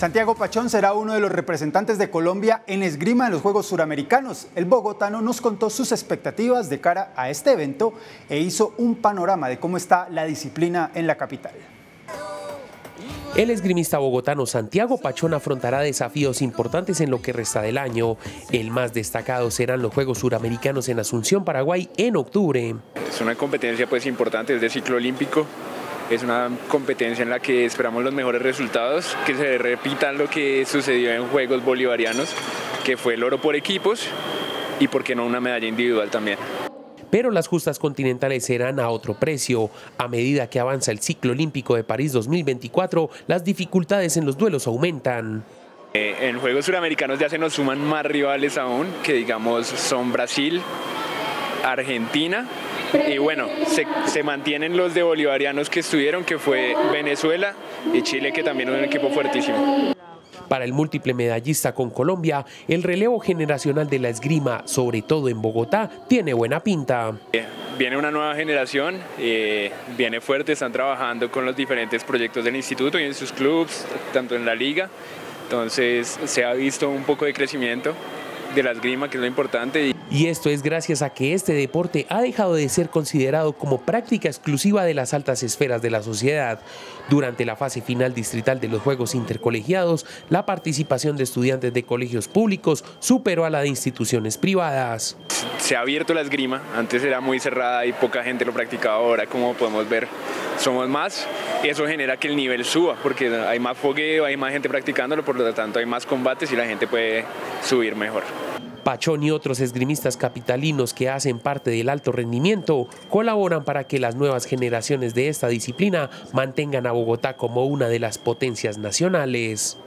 Santiago Pachón será uno de los representantes de Colombia en esgrima en los Juegos Suramericanos. El bogotano nos contó sus expectativas de cara a este evento e hizo un panorama de cómo está la disciplina en la capital. El esgrimista bogotano Santiago Pachón afrontará desafíos importantes en lo que resta del año. El más destacado serán los Juegos Suramericanos en Asunción, Paraguay, en octubre. Es una competencia importante, es de ciclo olímpico. Es una competencia en la que esperamos los mejores resultados, que se repitan lo que sucedió en Juegos Bolivarianos, que fue el oro por equipos y, por qué no, una medalla individual también. Pero las justas continentales serán a otro precio. A medida que avanza el ciclo olímpico de París 2024, las dificultades en los duelos aumentan. En Juegos Suramericanos ya se nos suman más rivales aún, que digamos son Brasil, Argentina, y bueno, se mantienen los de bolivarianos que estuvieron, que fue Venezuela y Chile, que también es un equipo fuertísimo. Para el múltiple medallista con Colombia, el relevo generacional de la esgrima, sobre todo en Bogotá, tiene buena pinta. Viene una nueva generación, viene fuerte, están trabajando con los diferentes proyectos del instituto y en sus clubes, tanto en la liga. Entonces se ha visto un poco de crecimiento de la esgrima, que es lo importante. Y esto es gracias a que este deporte ha dejado de ser considerado como práctica exclusiva de las altas esferas de la sociedad. Durante la fase final distrital de los Juegos Intercolegiados, la participación de estudiantes de colegios públicos superó a la de instituciones privadas. Se ha abierto la esgrima, antes era muy cerrada y poca gente lo practicaba, ahora como podemos ver somos más, y eso genera que el nivel suba, porque hay más fogueo, hay más gente practicándolo, por lo tanto hay más combates y la gente puede subir mejor. Pachón y otros esgrimistas capitalinos que hacen parte del alto rendimiento colaboran para que las nuevas generaciones de esta disciplina mantengan a Bogotá como una de las potencias nacionales.